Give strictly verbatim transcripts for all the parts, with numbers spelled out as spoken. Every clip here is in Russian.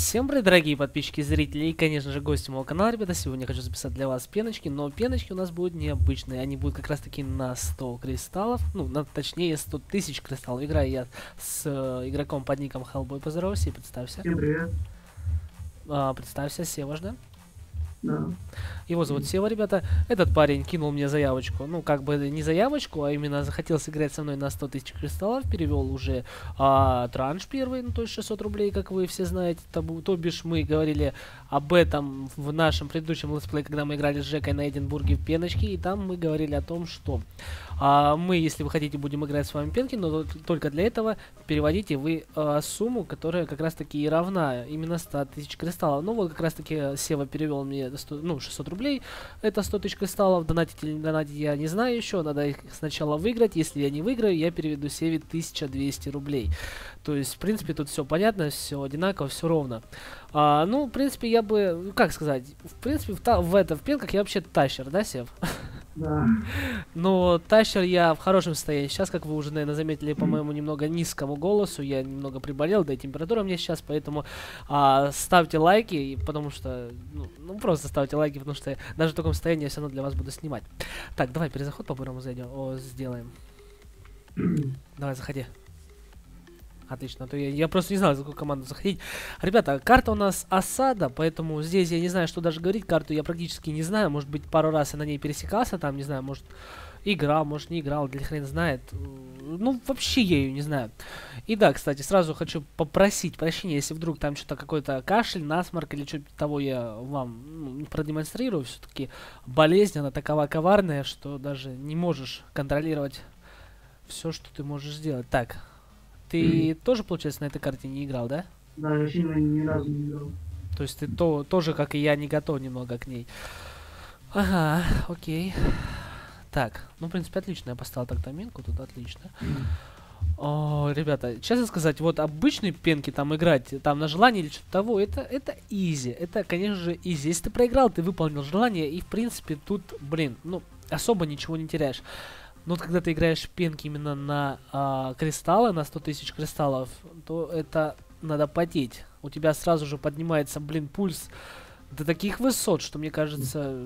Всем привет, дорогие подписчики, зрители и, конечно же, гости моего канала, ребята. Сегодня я хочу записать для вас пеночки, но пеночки у нас будут необычные. Они будут как раз таки на сто кристаллов, ну, на, точнее, сто тысяч кристаллов. Играю я с э, игроком под ником Hellboy. Поздоровайся и представься. Всем привет. А, представься, Севаш, да? Да. Его зовут Сева, ребята. Этот парень кинул мне заявочку. Ну, как бы не заявочку, а именно захотел сыграть со мной на сто тысяч кристаллов. Перевел уже а, транш первый, ну, то есть шестьсот рублей, как вы все знаете. Табу, то бишь мы говорили об этом в нашем предыдущем летсплее, когда мы играли с Жекой на Эдинбурге в пеночки. И там мы говорили о том, что а, мы, если вы хотите, будем играть с вами пенки, но только для этого переводите вы а, сумму, которая как раз таки и равна именно ста тысяч кристаллов. Ну, вот как раз таки Сева перевел мне сто, ну, шестьсот рублей. Это сто тысяч кристаллов. Донатить или не донатить я не знаю еще. Надо их сначала выиграть. Если я не выиграю, я переведу Севе тысяча двести рублей. То есть, в принципе, тут все понятно, все одинаково, все ровно. А, ну, в принципе, я бы, как сказать, в принципе, в, та, в это, в пенках я вообще тащер, да, Сев? Да. Но тащер я в хорошем состоянии. Сейчас, как вы уже, наверное, заметили по моему немного низкому голосу, я немного приболел, да и температура у меня сейчас, поэтому а, ставьте лайки, потому что, ну, ну, просто ставьте лайки, потому что даже в таком состоянии я все равно для вас буду снимать. Так, давай перезаход по-бырому зайдем, о, сделаем. Давай, заходи. Отлично, а то я, я просто не знаю, за какую команду заходить. Ребята, карта у нас осада, поэтому здесь я не знаю, что даже говорить. Карту я практически не знаю. Может быть, пару раз я на ней пересекался, там, не знаю, может, играл, может, не играл, для хрен знает. Ну, вообще я ее не знаю. И да, кстати, сразу хочу попросить прощения, если вдруг там что-то какой-то кашель, насморк или что-то того я вам ну, продемонстрирую. Все-таки болезнь, она такова коварная, что даже не можешь контролировать все, что ты можешь сделать. Так. Ты mm. тоже, получается, на этой карте не играл, да? Да, я вообще ни разу не играл. То есть ты то, тоже, как и я, не готов немного к ней. Ага, окей. Так, ну, в принципе, отлично. Я поставил так-то минку, тут отлично. Mm. О, ребята, честно сказать, вот обычные пенки там играть, там на желание или что-то того, это, это изи. Это, конечно же, изи. Если ты проиграл, ты выполнил желание, и, в принципе, тут, блин, ну, особо ничего не теряешь. Но вот когда ты играешь в пенки именно на а, кристаллы, на сто тысяч кристаллов, то это надо потеть. У тебя сразу же поднимается, блин, пульс до таких высот, что, мне кажется,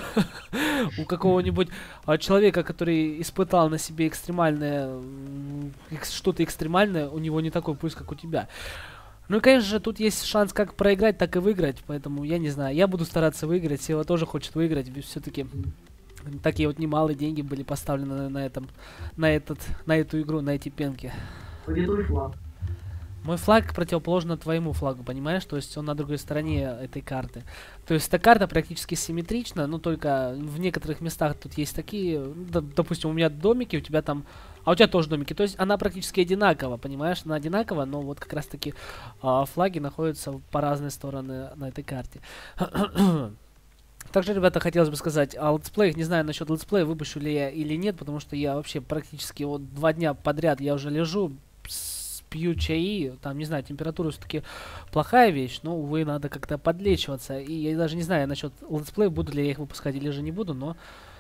у какого-нибудь человека, который испытал на себе экстремальное, что-то экстремальное, у него не такой пульс, как у тебя. Ну и, конечно же, тут есть шанс как проиграть, так и выиграть, поэтому я не знаю, я буду стараться выиграть, Сева тоже хочет выиграть, все-таки... Такие вот немалые деньги были поставлены на, на этом, на этот, на эту игру, на эти пенки. Где твой флаг? Мой флаг противоположно твоему флагу, понимаешь? То есть он на другой стороне этой карты. То есть эта карта практически симметрична, но только в некоторых местах тут есть такие, допустим, у меня домики, у тебя там, а у тебя тоже домики. То есть она практически одинакова, понимаешь? Она одинакова, но вот как раз таки а, флаги находятся по разные стороны на этой карте. Также, ребята, хотелось бы сказать о летсплеях. Не знаю насчет летсплея, выпущу ли я или нет, потому что я вообще практически вот два дня подряд я уже лежу, пью чаи, там, не знаю, температура все-таки плохая вещь, но, увы, надо как-то подлечиваться. И я даже не знаю насчет летсплеев, буду ли я их выпускать или же не буду, но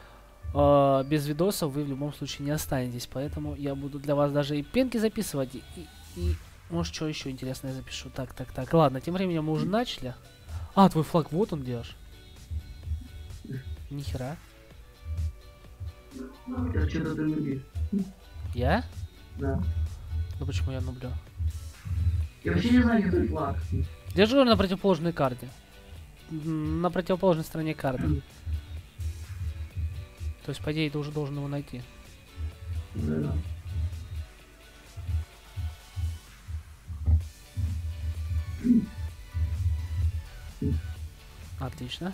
э, без видосов вы в любом случае не останетесь. Поэтому я буду для вас даже и пенки записывать, и, и, и может, что еще интересное запишу. Так, так, так, ладно, тем временем мы уже начали. А, твой флаг, вот он, делаешь. Нихера. Я что-то ты нубишь. Я? Да. Ну почему я нублю? Я вообще не знаю, где твой флаг. Держу на противоположной карте. На противоположной стороне карты. То есть, по идее, ты уже должен его найти. Да. Отлично.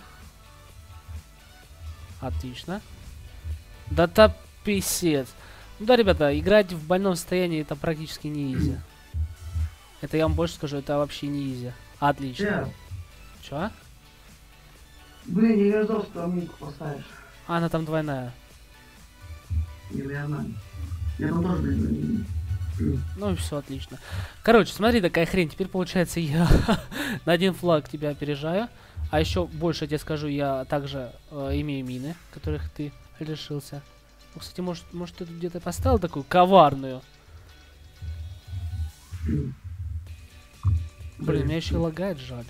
Отлично. Да-то писец. Ну да, ребята, играть в больном состоянии это практически не изи. Это я вам больше скажу, это вообще не изи. Отлично. Yeah. Чё? Блин, не ожидал, что там минку поставишь. А, она там двойная. Или она. Я там тоже, блин, ну и все, отлично. Короче, смотри, такая хрень. Теперь получается я на один флаг тебя опережаю. А еще больше я тебе скажу, я также э, имею мины, которых ты лишился. Ну, кстати, может, может ты тут где-то поставил такую коварную? Блин, меня еще и лагает, жаль.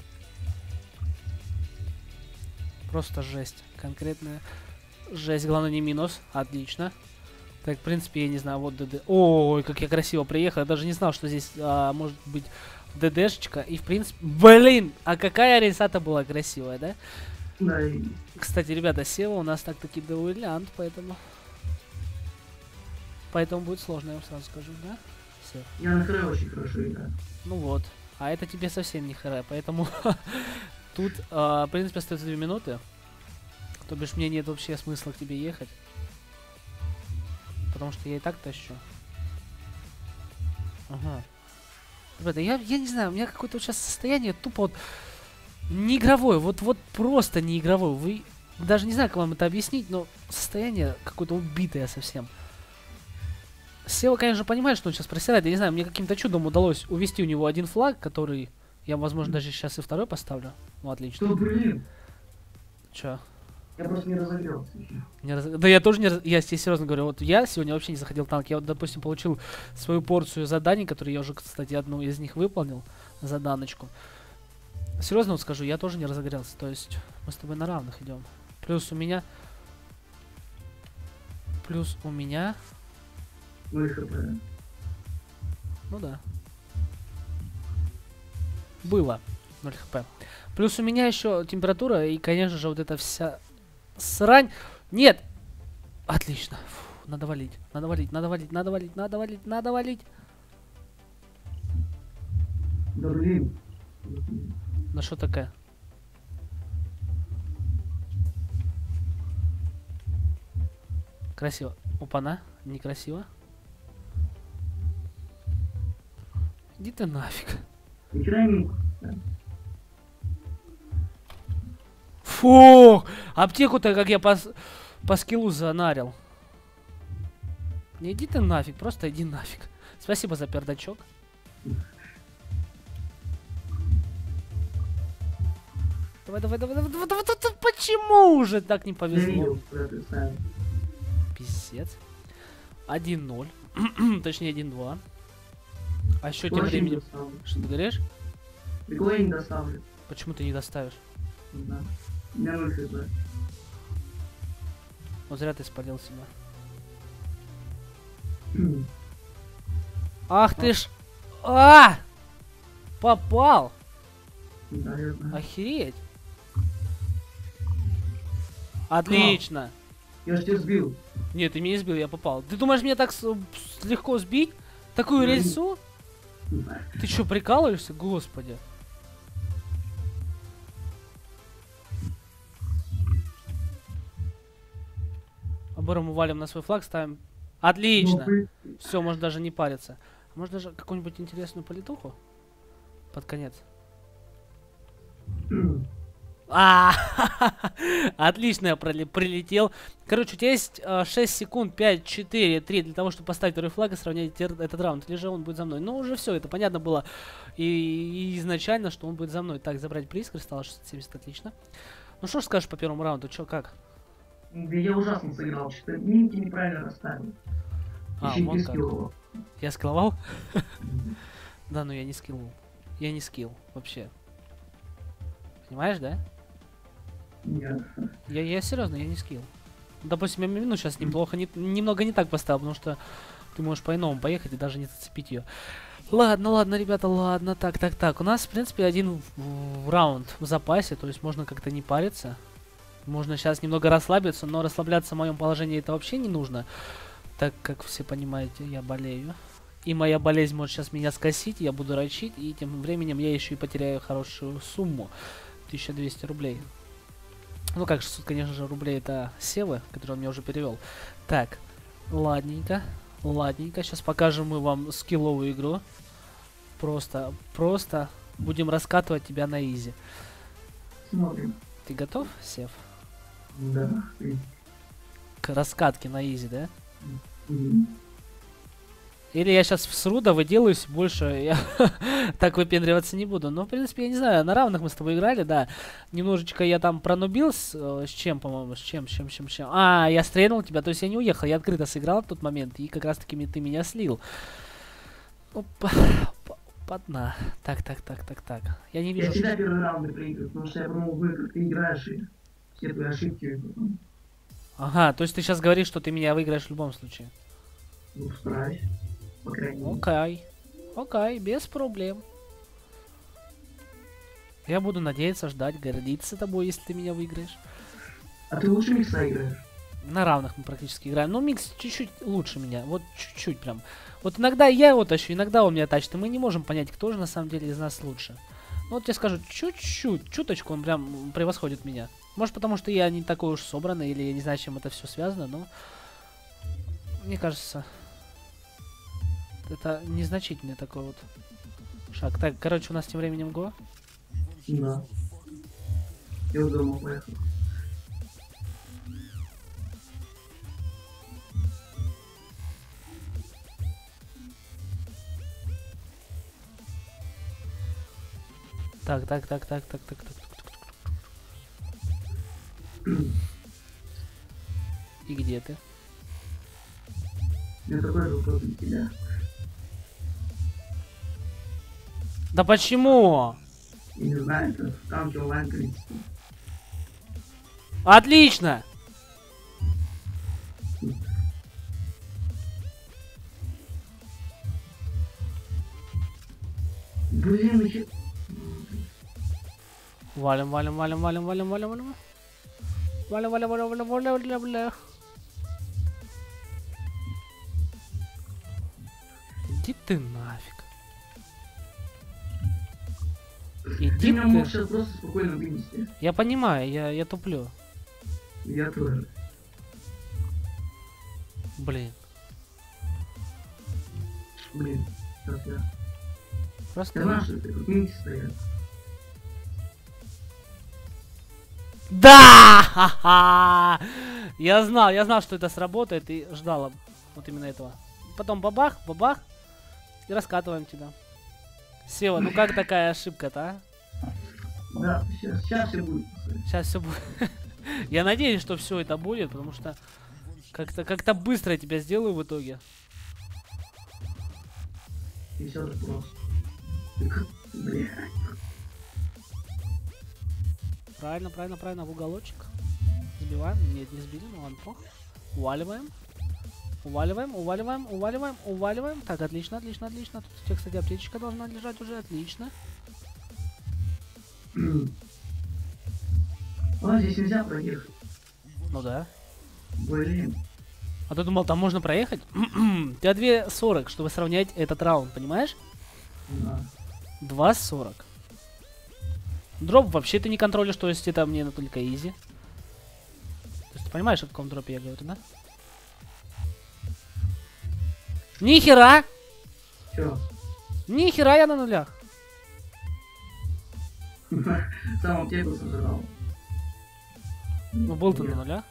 Просто жесть. Конкретная жесть. Главное, не минус. Отлично. Так, в принципе, я не знаю, вот ДД. Ой, как я красиво приехал. Я даже не знал, что здесь а, может быть ДДшечка. И, в принципе... Блин! А какая рейсата была красивая, да? Да, и... Кстати, ребята, Сева у нас так-таки дуэлянт, поэтому... Поэтому будет сложно, я вам сразу скажу, да? Сев. Я на краю очень хорошо играю. Ну вот. А это тебе совсем не хара, поэтому... Тут, а, в принципе, остается две минуты. То бишь, мне нет вообще смысла к тебе ехать. Потому что я и так тащу. Ага. Ребята, я, я не знаю, у меня какое-то вот сейчас состояние тупо вот... Не игровое, вот, вот просто не игровое. Вы... Даже не знаю, как вам это объяснить, но состояние какое-то убитое совсем. Сева, конечно, понимает, что он сейчас просирает. Я не знаю, мне каким-то чудом удалось увести у него один флаг, который... Я, возможно, даже сейчас и второй поставлю. Ну, отлично. Что, блин? Чё? Я просто не разогрелся еще. Не раз... Да я тоже не раз... Я тебе серьезно говорю, вот я сегодня вообще не заходил в танк. Я вот, допустим, получил свою порцию заданий, которые я уже, кстати, одну из них выполнил. Заданочку. Серьезно вот скажу, я тоже не разогрелся. То есть мы с тобой на равных идем. Плюс у меня... Плюс у меня... Ну и хп. Ну да. Было. ноль хп. Плюс у меня еще температура и, конечно же, вот эта вся срань. Нет! Отлично. Фу, надо валить. Надо валить, надо валить, надо валить, надо валить, надо валить. Да блин. Ну что такая? Красиво. Опа-на. Некрасиво. Иди ты нафиг. Нихера не... Фу! Аптеку-то как я по, по скиллу занарил. Не иди ты нафиг, просто иди нафиг. Спасибо за пердачок. Давай, давай, давай, давай, давай, давай, давай, почему уже так не Я повезло? видел, что ты ставил. Пиздец. один ноль. Точнее, один-два. А еще тем Очень временем... доставлю. Что ты говоришь? Прикол, я не доставлю. Почему ты не доставишь? Не знаю. У меня ноль хп. Вот зря ты спалил себя. Хм. Ах ты ж... А! Попал! Да, я знаю. Охереть! Отлично! Я ж тебя сбил. Нет, ты меня не сбил, я попал. Ты думаешь, меня так с- с- легко сбить? Такую Ну, рельсу? Ты что, прикалываешься? Господи. Обором мы валим на свой флаг, ставим. Отлично! Все, можно даже не париться. Может даже какую-нибудь интересную политуху? Под конец. А, отлично я проли- прилетел. Короче, у тебя есть э, шесть секунд, пять, четыре, три для того, чтобы поставить второй флаг и сравнять тер- этот раунд. Или же он будет за мной. Ну, уже все, это понятно было и, и изначально, что он будет за мной. Так, забрать приз, кристалл шестьсот семьдесят, отлично. Ну, что ж скажешь по первому раунду? Че, как? Да я ужасно сыграл, что-то минки неправильно расставил. А, Еще и вон не как. скилловал. Я скилловал? Да, ну я не скилловал. Я не скилл, вообще. Понимаешь, да? Нет. Я, я серьезно, я не скилл. Допустим, я мину сейчас неплохо, не, немного не так поставил, потому что ты можешь по-иному поехать и даже не зацепить ее. Ладно, ладно, ребята, ладно, так, так, так. У нас, в принципе, один в- в раунд в запасе, то есть можно как-то не париться. Можно сейчас немного расслабиться, но расслабляться в моем положении это вообще не нужно. Так как все понимаете, я болею. И моя болезнь может сейчас меня скосить, я буду рачить, и тем временем я еще и потеряю хорошую сумму. тысяча двести рублей. Ну как, шестьсот, конечно же, рублей это Севы, который он мне уже перевел. Так, ладненько, ладненько. Сейчас покажем мы вам скилловую игру. Просто, просто будем раскатывать тебя на изи. Смотрим. Ты готов, Сев? Да. К раскатке на изи, да? Мгм. Или я сейчас всру, да выделаюсь, больше я так выпендриваться не буду. Но, в принципе, я не знаю, на равных мы с тобой играли, да. Немножечко я там пронубил с, э, с чем, по-моему, с чем, с чем, с чем, с чем. А, я стрельнул тебя, то есть я не уехал, я открыто сыграл в тот момент, и как раз-таки ты меня слил. Опа, опа, Подна. Так, так, так, так, так. Я не Я вижу. всегда первый раунд проигрываю, потому что я пробовал, как ты играешь, и все твои ошибки потом, Ага, то есть ты сейчас говоришь, что ты меня выиграешь в любом случае. ну, стараюсь, по крайней мере. Окей. Окей, без проблем. Я буду надеяться, ждать, гордиться тобой, если ты меня выиграешь. А ты лучше микса играешь? На равных мы практически играем. Ну, Микс чуть-чуть лучше меня. Вот чуть-чуть прям. Вот иногда я его тащу, иногда он меня тащит. И мы не можем понять, кто же на самом деле из нас лучше. Ну, вот я скажу, чуть-чуть, чуточку он прям превосходит меня. Может, потому что я не такой уж собранный, или я не знаю, с чем это все связано, но... Мне кажется... Это незначительный такой вот шаг. Так, короче, у нас тем временем го. Да. Я уже дома поехал. Так, так, так, так, так, так, так, так, так. И где ты? У меня такой же вопрос для тебя. Да почему? Я не знаю, это танки онлайн количество. Отлично! Блин, нахер... Валим, валим, валим, валим, валим, валим, валим. Валим, валим, валим, валим, валим, валим, валим. Иди ты нафиг. Ты Иди меня мог ты. сейчас просто спокойно вынести. Я понимаю, я, я туплю. Я тоже. Блин. Блин, сейчас я... Просто... Я знаю, что ты тут минки стоят. Да! Ха-ха! Я знал, я знал, что это сработает и ждал вот именно этого. Потом бабах, бабах. И раскатываем тебя. Сева, ну как такая ошибка-то, а? Да, сейчас, сейчас все будет. Сейчас все будет. Я надеюсь, что все это будет, потому что как-то как-то быстро я тебя сделаю в итоге. И все же просто. Блин. Правильно, правильно, правильно, в уголочек. Сбиваем. Нет, не сбили, ну ладно, плохо. Уваливаем. Уваливаем, уваливаем, уваливаем, уваливаем. Так, отлично, отлично, отлично. Тут у тебя, кстати, аптечка должна лежать уже, отлично. О, здесь нельзя проехать. Ну да. Блин. А ты думал, там можно проехать? У тебя две сорок, чтобы сравнять этот раунд, понимаешь? Да. два сорок. Дроп вообще ты не контролишь, то есть это мне только изи. То есть ты понимаешь, о каком дропе я говорю, да? Нихера! Чё? Нихера я на нулях. Сам аптеку сожрал. Ну был ты на нулях.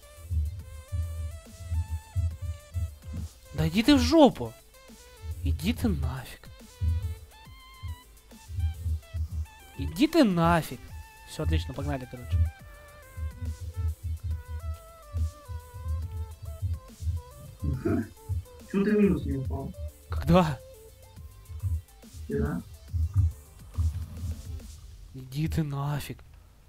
Да иди ты в жопу. Иди ты нафиг. Иди ты нафиг. Все отлично, погнали, короче. Чего ты минус не упал? Когда? Да? Иди ты нафиг.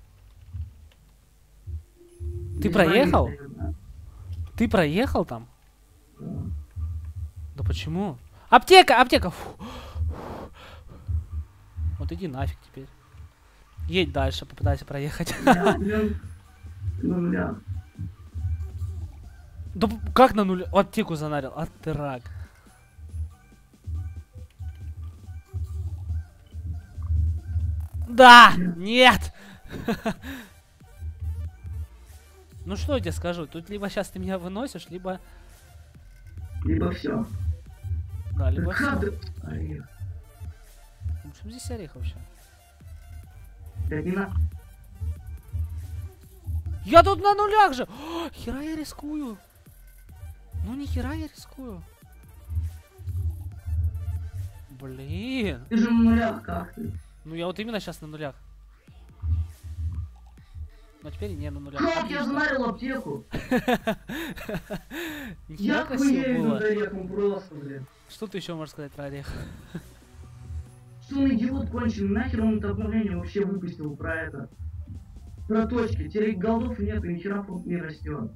Ты проехал? Ты проехал там? Да. Да почему? Аптека, аптека! Фу. Вот иди нафиг теперь. Едь дальше, попытайся проехать. Я, блин, на нулях. Да п- как на нуле? Аптеку занарил. А ты рак. Да! Нет! Ну что я тебе скажу? Тут либо сейчас ты меня выносишь, либо... Либо все. Да, либо всё. Как ты? Орех. Ну, почему здесь орех вообще? Да не на... Я тут на нулях же! О, хера я рискую! Ну ни хера я рискую. Блин. Ты же на нулях, как ты? Ну я вот именно сейчас на нулях. Но теперь не на нулях. Как я знарил аптеку? Нихера Я красиво хуею было. над орехом просто, блин. Что ты еще можешь сказать про орех? Что он идиот конченый, нахер он это обновление вообще выпустил про это? Про точки, теперь голдов нет, и нихера фонд не растет.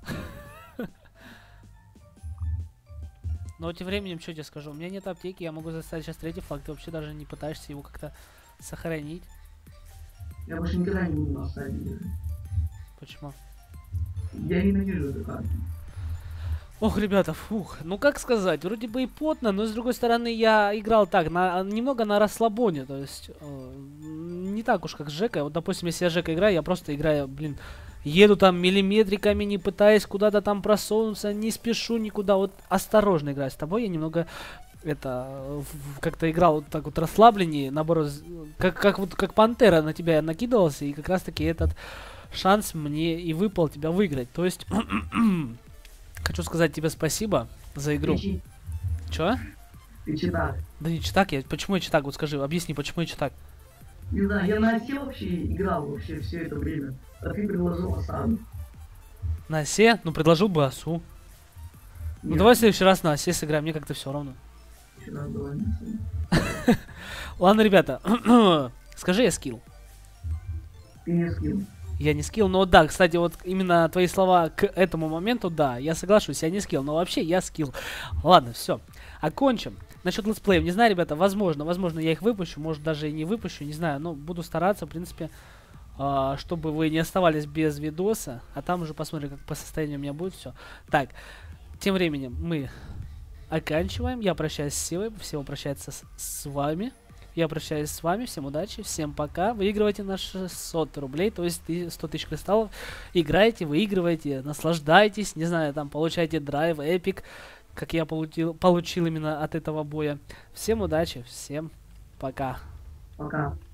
Но тем временем, что тебе скажу, у меня нет аптеки, я могу заставить сейчас третий флаг, ты вообще даже не пытаешься его как-то сохранить. Я больше никогда не буду на стадии держать. Почему? Я ненавижу эту карту. Ох, ребята, фух, ну как сказать, вроде бы и потно, но с другой стороны я играл так, на, немного на расслабоне, то есть э, не так уж как с Жекой. Вот, допустим, если я с Жекой играю, я просто играю, блин, еду там миллиметриками, не пытаясь куда-то там просунуться, не спешу никуда, вот осторожно играю. С тобой я немного, это, как-то играл вот так вот расслабленнее, наоборот, как, как вот как пантера на тебя накидывался, и как раз таки этот шанс мне и выпал тебя выиграть, то есть... Хочу сказать тебе спасибо за игру. Ты Чё? Ты читак. Да не читак я. Почему я читак? Вот скажи, объясни, почему я читак? Не знаю, я на осе вообще играл вообще все это время. А ты предложил осаду. На осе? Ну предложил бы осу. Ну Нет, давай в следующий раз на осе сыграем, мне как-то все равно. вчера было не осе. Ладно, ребята, скажи я скилл. Ты не скилл. Я не скилл, но да, кстати, вот именно твои слова к этому моменту, да, я соглашусь, я не скилл, но вообще я скилл. Ладно, все, окончим. Насчет летсплеев, не знаю, ребята, возможно, возможно, я их выпущу, может даже и не выпущу, не знаю, но буду стараться, в принципе, э, чтобы вы не оставались без видоса, а там уже посмотрим, как по состоянию у меня будет все. Так, тем временем мы оканчиваем, я прощаюсь с Севой, Сева прощается с, с вами. Я прощаюсь с вами, всем удачи, всем пока. Выигрывайте на шестьсот рублей, то есть сто тысяч кристаллов. Играйте, выигрывайте, наслаждайтесь, не знаю, там получайте драйв, эпик, как я получил, получил именно от этого боя. Всем удачи, всем пока. Пока.